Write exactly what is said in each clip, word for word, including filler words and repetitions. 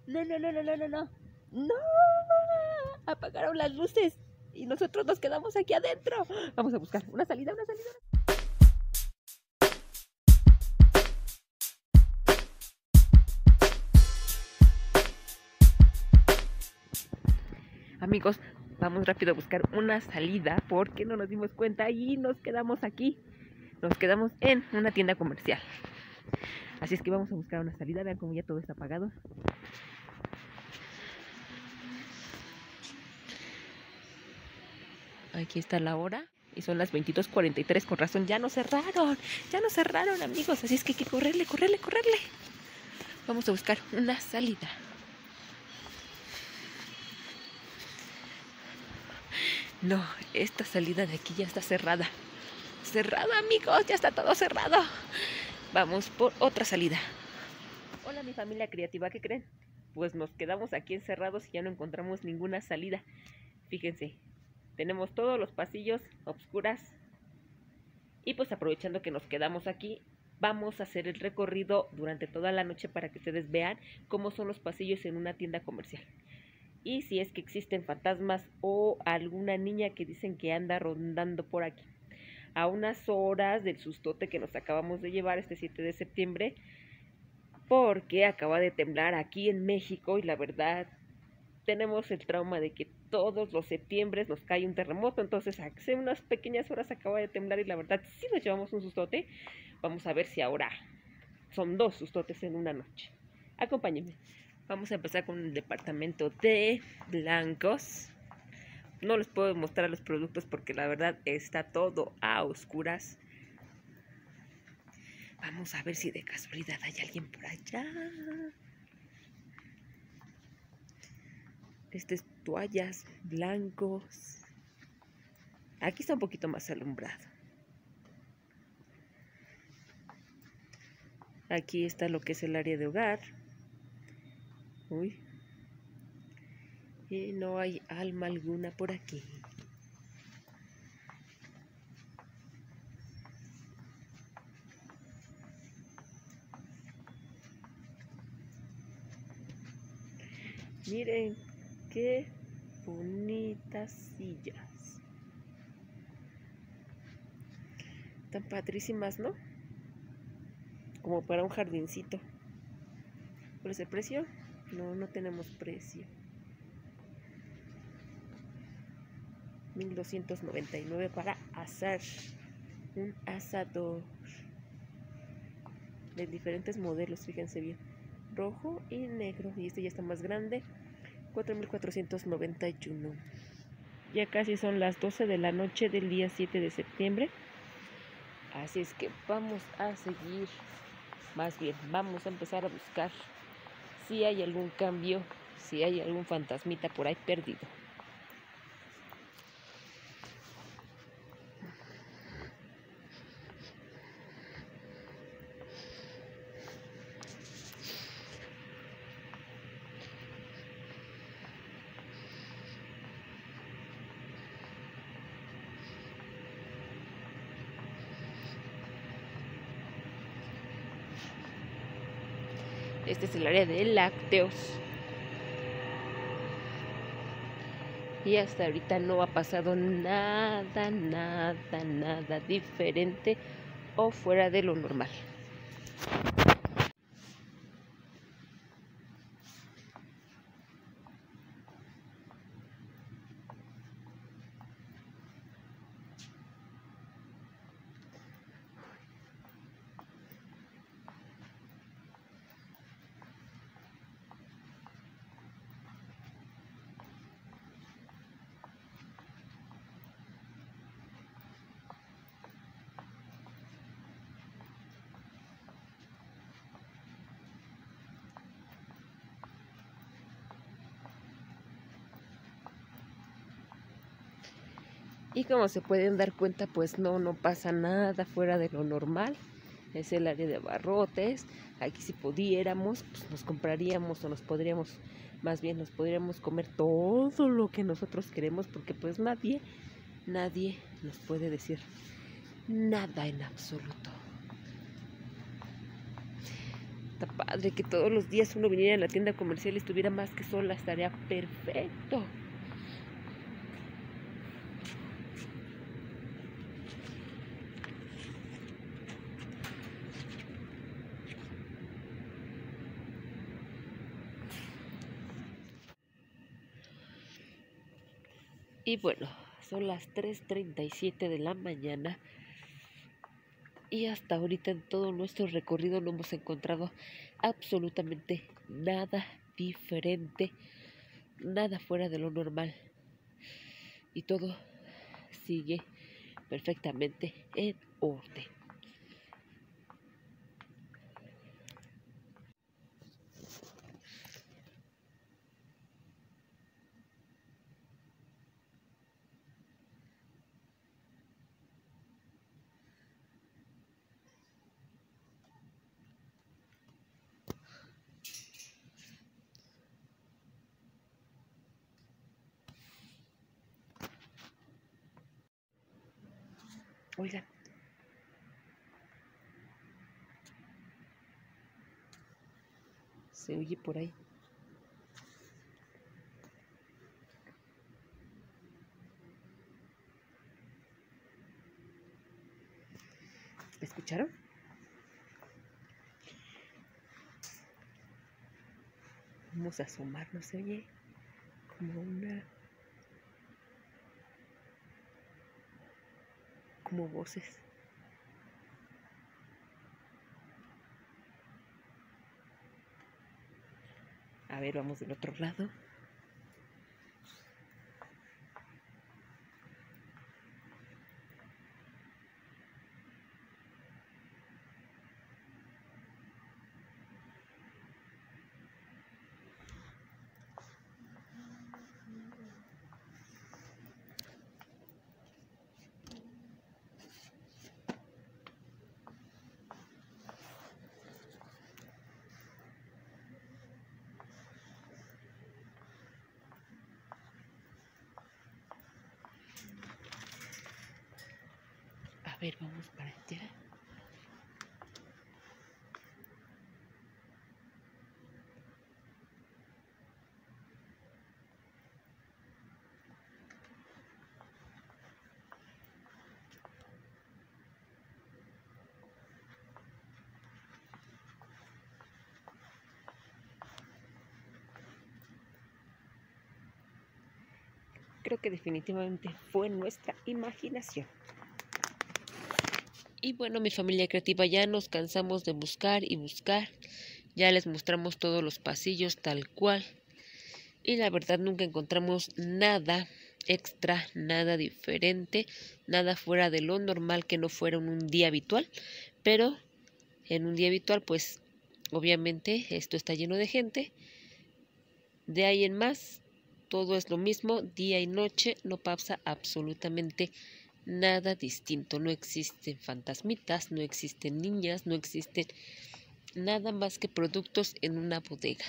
No, no, no, no, no, no, no. No, apagaron las luces y nosotros nos quedamos aquí adentro. Vamos a buscar una salida, una salida. Amigos, vamos rápido a buscar una salida porque no nos dimos cuenta y nos quedamos aquí. Nos quedamos en una tienda comercial. Así es que vamos a buscar una salida. Vean cómo ya todo está apagado. Aquí está la hora y son las veintidós cuarenta y tres. Con razón, ya nos cerraron. Ya nos cerraron, amigos. Así es que hay que correrle, correrle, correrle. Vamos a buscar una salida. No, esta salida de aquí ya está cerrada. Cerrada, amigos, ya está todo cerrado. Vamos por otra salida. Hola, mi familia creativa, ¿qué creen? Pues nos quedamos aquí encerrados y ya no encontramos ninguna salida. Fíjense, tenemos todos los pasillos oscuras. Y pues aprovechando que nos quedamos aquí, vamos a hacer el recorrido durante toda la noche para que ustedes vean cómo son los pasillos en una tienda comercial. Y si es que existen fantasmas o alguna niña que dicen que anda rondando por aquí. A unas horas del sustote que nos acabamos de llevar este siete de septiembre, porque acaba de temblar aquí en México y la verdad tenemos el trauma de que todos los septiembres nos cae un terremoto. Entonces hace unas pequeñas horas acaba de temblar y la verdad sí nos llevamos un sustote. Vamos a ver si ahora son dos sustotes en una noche. Acompáñenme. Vamos a empezar con el departamento de blancos. No les puedo mostrar los productos porque la verdad está todo a oscuras. Vamos a ver si de casualidad hay alguien por allá. Este es toallas, blancos. Aquí está un poquito más alumbrado. Aquí está lo que es el área de hogar. Uy. Y no hay alma alguna por aquí. Miren qué bonitas sillas. Están padrísimas, ¿no? Como para un jardincito. ¿Cuál es el precio? No, no tenemos precio. mil doscientos noventa y nueve para asar. Un asador. De diferentes modelos, fíjense bien. Rojo y negro. Y este ya está más grande. cuatro mil cuatrocientos noventa y uno. Ya casi son las doce de la noche del día siete de septiembre. Así es que vamos a seguir. Más bien, vamos a empezar a buscar si hay algún cambio, si hay algún fantasmita por ahí perdido. Este es el área de lácteos. Y hasta ahorita no ha pasado nada, nada, nada diferente o fuera de lo normal. Y como se pueden dar cuenta, pues no, no pasa nada fuera de lo normal. Es el área de abarrotes. Aquí si pudiéramos, pues nos compraríamos o nos podríamos, más bien nos podríamos comer todo lo que nosotros queremos, porque pues nadie, nadie nos puede decir nada en absoluto. está padre que todos los días uno viniera a la tienda comercial y estuviera más que sola, estaría perfecto. Y bueno, son las tres treinta y siete de la mañana y hasta ahorita en todo nuestro recorrido no hemos encontrado absolutamente nada diferente, nada fuera de lo normal. Y todo sigue perfectamente en orden. Oigan, se oye por ahí. ¿Me escucharon? Vamos a asomarnos, se oye como una... como voces. A ver, vamos del otro lado. A ver, vamos para allá. Creo que definitivamente fue nuestra imaginación. Y bueno, mi familia creativa, ya nos cansamos de buscar y buscar. Ya les mostramos todos los pasillos tal cual. Y la verdad nunca encontramos nada extra, nada diferente, nada fuera de lo normal que no fuera en un día habitual. Pero en un día habitual, pues obviamente esto está lleno de gente. De ahí en más, todo es lo mismo, día y noche, no pasa absolutamente nada distinto. No existen fantasmitas, no existen niñas, no existen nada más que productos en una bodega.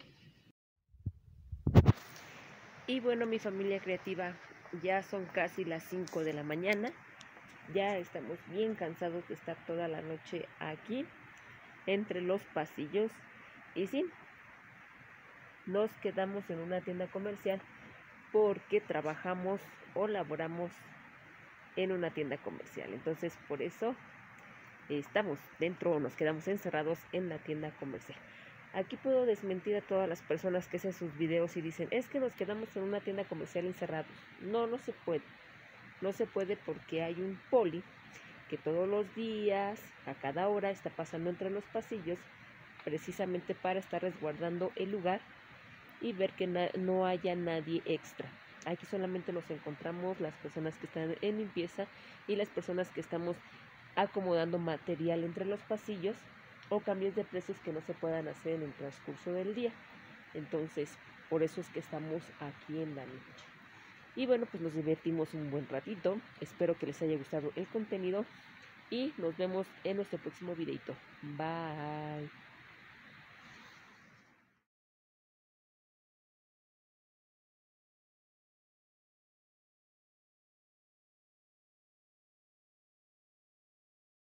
Y bueno, mi familia creativa, ya son casi las cinco de la mañana. Ya estamos bien cansados de estar toda la noche aquí, entre los pasillos. Y sí, nos quedamos en una tienda comercial porque trabajamos o laboramos en una tienda comercial. Entonces, por eso estamos dentro o nos quedamos encerrados en la tienda comercial. Aquí puedo desmentir a todas las personas que hacen sus videos y dicen, es que nos quedamos en una tienda comercial encerrados. No, no se puede. No se puede porque hay un poli que todos los días, a cada hora, está pasando entre los pasillos, precisamente para estar resguardando el lugar y ver que no haya nadie extra. Aquí solamente nos encontramos las personas que están en limpieza y las personas que estamos acomodando material entre los pasillos o cambios de precios que no se puedan hacer en el transcurso del día. Entonces, por eso es que estamos aquí en la noche. Y bueno, pues nos divertimos un buen ratito. Espero que les haya gustado el contenido y nos vemos en nuestro próximo videito. Bye.